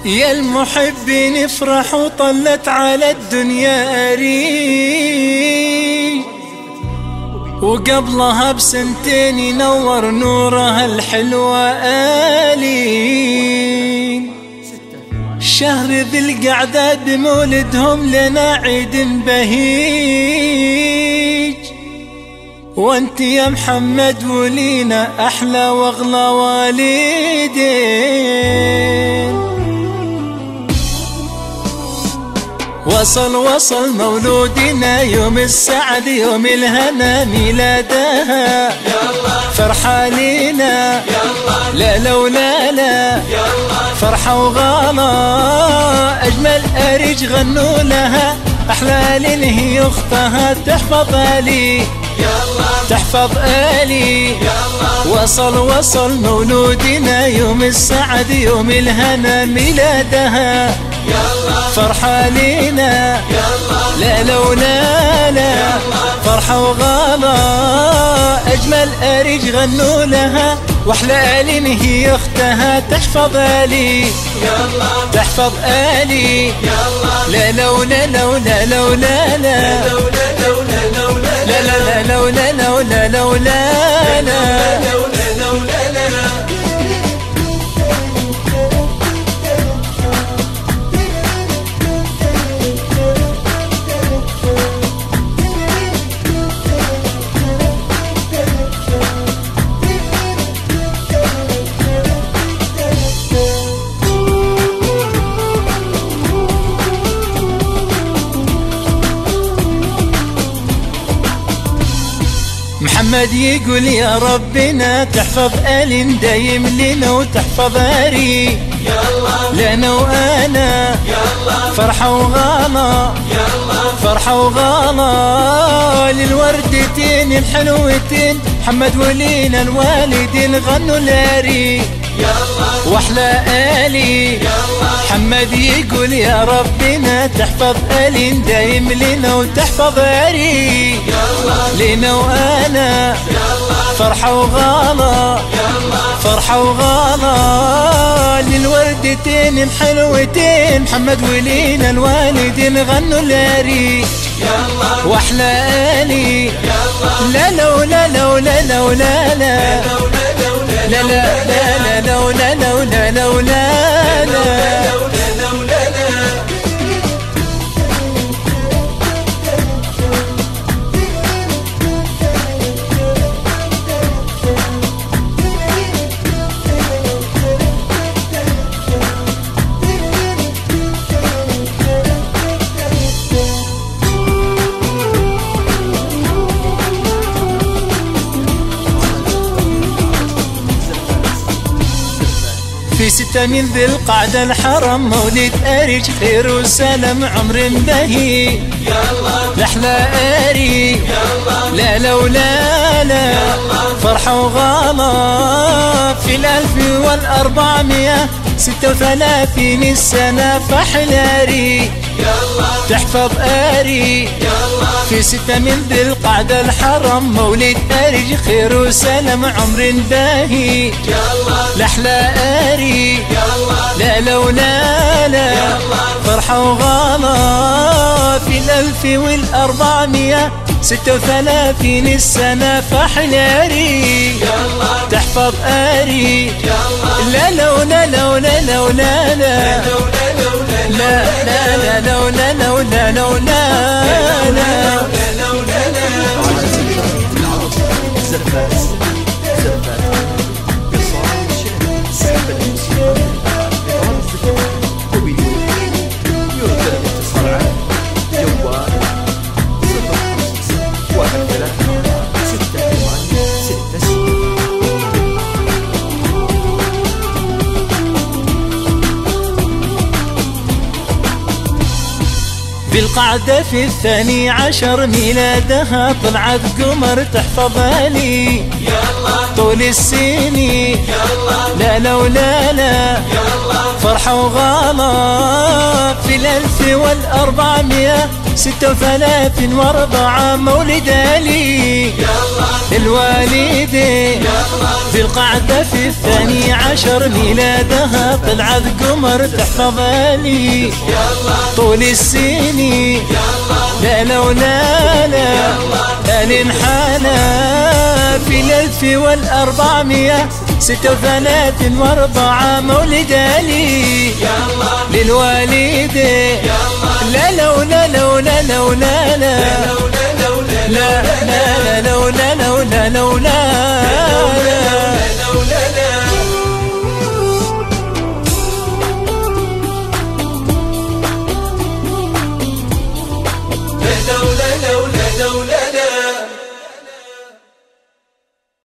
يا المحبين افرحوا طلت على الدنيا أريج، وقبلها بسنتين ينور نورها الحلوة آلين. شهر ذي القعدة بمولدهم لنا عيد بهيج، وانت يا محمد ولينا أحلى واغلى والدين. وصل مولودنا يوم السعد يوم الهنا ميلادها، فرحة لينا لا لولا لا فرحة وغلا. أجمل أريج غنوا لها أحلى لين هي أختها تحفظ آلي تحفظ آلي. وصل مولودنا يوم السعد يوم الهنا ميلادها، فرحة لينا لا لولا لا فرحة وغلا. أجمل أريج غنوا لها وأحلى آلين هي أختها تحفظ آلي تحفظ آلي. لا لولا لولا لولا لا لا لا لولا لولا لولا لا. محمد يقول يا ربنا تحفظ آل دايم لنا وتحفظ أري لنا وأنا فرحة وغلا فرحة وغلا. للوردتين الحلوتين محمد ولينا الوالدين غنوا الأري واحلى آلي. محمد يقول يا ربنا تحفظ آل دايم لنا وتحفظ أري لنا وأنا فرحة وغلا فرحة وغلا. للوردتين الحلوتين محمد ولينا الوالدين غنوا الأري واحلى آلي. لا لولا لولا لولا لا لا لا لا لولا لولا لولا لا. في 6 من ذي القعدة الحرم مولد أريج خير وسلام عمر بهي لأحلى أري لا لولا لا فرحة وغلا. في 1436 السنة فأحلى أري تحفظ أري. في 6 من ذي القعدة الحرم مولد أريج خير وسلام عمر باهي لأحلى أري لا لولا لا فرحة وغلا. في 1436 السنة فأحلى أري تحفظ أري لا لولا لولا لولا لا لا لا لا لولا لولا لولا لا. بالقعدة في 12 ميلادها طلعت قمر تحفظ آلي طول السنين لا لولا لا فرحة وغلا. في في 1436 مولد لي للوالدين، في القعدة في 12 ميلادها طلعت قمر تحفظ لي طول السنين. لا لا ولا لا لا لنحالا في 1436 مولد لي للوالدين. لا لا ولا لا ولا لا ولا لا لا لا لا لا لا لا لا لا